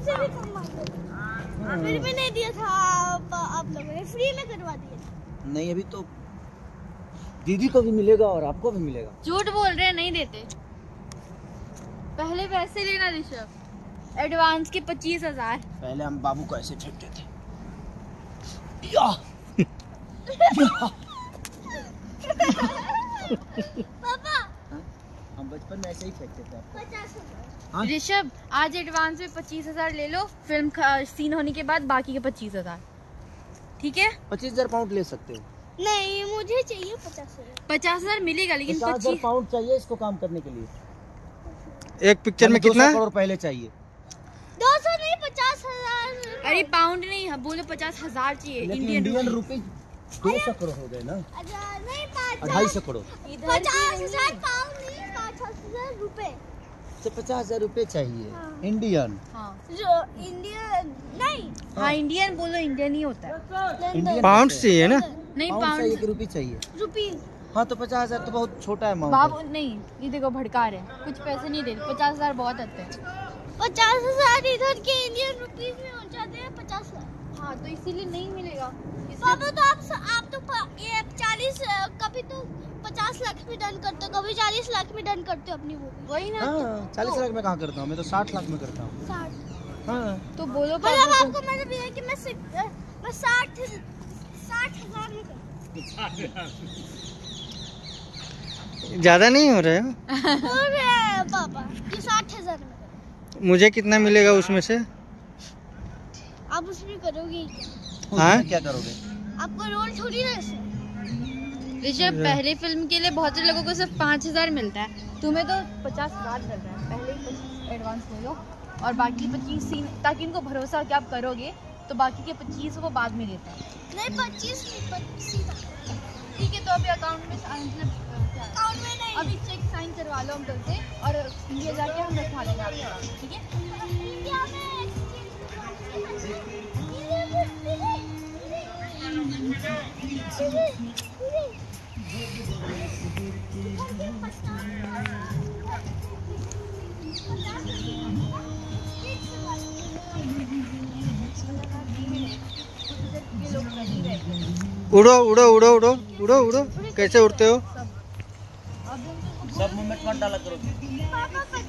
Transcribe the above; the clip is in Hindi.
उससे भी कम मांगे। फिर भी नहीं दिया था आप लोगों ने, फ्री में करवा दिया। नहीं अभी तो दीदी को भी मिलेगा और आपको भी मिलेगा। झूठ बोल रहे हैं, नहीं देते। पहले पैसे लेना ऋषभ, एडवांस के 25,000। पहले हम बाबू को ऐसे फेंकते थे। या। पापा हम बचपन में ऐसे ही फेंकते थे। 50,000। ऋषभ आज एडवांस में 25,000 ले लो, फिल्म सीन होने के बाद बाकी के 25,000, ठीक है? 25,000 पाउंड ले सकते हो। नहीं मुझे चाहिए 50,000। 50,000 मिलेगा, लेकिन 50,000 पाउंड चाहिए इसको काम करने के लिए। एक पिक्चर में कितना? 200 करोड़ पहले चाहिए। 200 नहीं 50,000। अरे पाउंड नहीं, बोलो 50,000 चाहिए इंडियन रुपए 200 करोड़ हो गए ना। नहीं 250 करोड़। 50,000 पाउंड नहीं, 50,000 रुपए। तो 50,000 रुपए चाहिए। हाँ। इंडियन। हाँ जो इंडियन नहीं, हाँ इंडियन बोलो, इंडियन ही होता है। इंडियन पाउंड चाहिए ना? नहीं पाउंड चाहिए पाउंड कि रुपए चाहिए? रुपीज। हाँ तो 50,000 तो बहुत छोटा अमाउंट बाबू नहीं, ये देखो भड़का रहे हैं, कुछ पैसे नहीं दे रहे। 50,000 बहुत आते हैं। 50,000 इधर के इंडियन रुपीज में हो जाते हैं 50,000। हाँ तो इसीलिए नहीं मिलेगा। पापा तो आप तो ये 40 कभी तो 50 लाख में डन करते हो, कभी 40 लाख में डन करते हो अपनी मूवी। वही ना। हाँ 40 लाख में कहाँ करता हूँ मैं, तो 60 लाख में करता हूँ। 60। हाँ तो बोलो मतलब पापा आपको मतलब ये है कि मैं 60,000 में करता ज्यादा नहीं हो रहा है? हूँ। अरे पापा ये 60,000 में करता मुझे कितना मिलेगा उसमें से? हूँ। आप उसमें करोगे हाँ? क्या करोगे? आपको रोल थोड़ी ना ऐसे। ऋषभ पहली फिल्म के लिए बहुत से लोगों को सिर्फ 5,000 मिलता है, तुम्हें तो 50,000 मिल रहा है। पहले ही 25 एडवांस ले लो और बाकी 25 सीन, ताकि इनको भरोसा कि आप करोगे, तो बाकी के 25 वो बाद में देता है। नहीं 25 ठीक है, तो अभी अकाउंट में अकाउंट में नहीं। अभी चेक साइन करवा लो अंकल से, और ये जाके हम रखवा लेंगे आपका, ठीक है? इंडिया में उड़ो उड़ो उड़ो उड़ो उड़ो उड़ो, कैसे उड़ते हो? सब मूवमेंट मत डाला करो। पापा